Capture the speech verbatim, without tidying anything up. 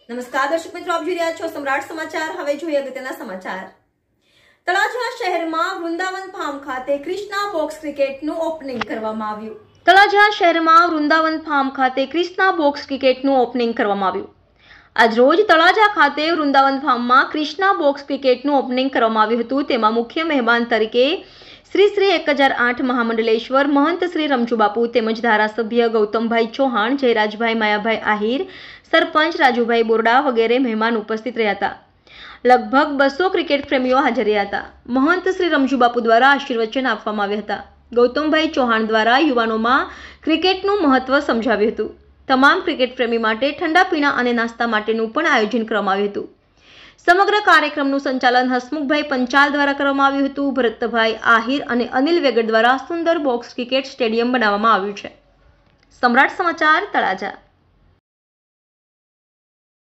નમસ્કાર દર્શક મિત્રો, આપ જોઈ રહ્યા છો સમ્રાટ સમાચાર। હવે જોઈએ અગત્યના સમાચાર। તળાજા શહેરમાં વૃંદાવન ફાર્મ ખાતે ક્રિષ્ના બોક્સ ક્રિકેટનું ઓપનિંગ કરવામાં આવ્યું। તળાજા શહેરમાં વૃંદાવન ફાર્મ ખાતે ક્રિષ્ના બોક્સ ક્રિકેટનું ઓપનિંગ કરવામાં આવ્યું। આજ રોજ તળાજા ખાતે વૃંદાવન ફાર્મમાં ક્રિષ્ના બોક્સ ક્રિકેટનું ઓપનિંગ કરવામાં આવ્યું હતું। તેમાં મુખ્ય મહેમાન તરીકે શ્રી શ્રી એક હજાર આઠ મહામંડલેશ્વર મહંત શ્રી રમજુબાપુ તેમજ ધારાસભ્ય ગૌતમભાઈ ચૌહાણ, જયરાજભાઈ માયાભાઈ આહિર, સરપંચ રાજુભાઈ બોરડા વગેરે મહેમાન ઉપસ્થિત રહ્યા હતા। લગભગ બસો ક્રિકેટ પ્રેમીઓ હાજર રહ્યા હતા। મહંત શ્રી રમજુબાપુ દ્વારા આશીર્વચન આપવામાં આવ્યા હતા। ગૌતમભાઈ ચૌહાણ દ્વારા યુવાનોમાં ક્રિકેટનું મહત્વ સમજાવ્યું હતું। તમામ ક્રિકેટ પ્રેમી માટે ઠંડા પીણા અને નાસ્તા માટેનું પણ આયોજન કરવામાં આવ્યું હતું। સમગ્ર કાર્યક્રમનું સંચાલન હસમુખભાઈ પંચાલ દ્વારા કરવામાં આવ્યું હતું। ભરતભાઈ આહિર અને અનિલ વેગડ દ્વારા સુંદર બોક્સ ક્રિકેટ સ્ટેડિયમ બનાવવામાં આવ્યું છે। સમ્રાટ સમાચાર, તળાજા।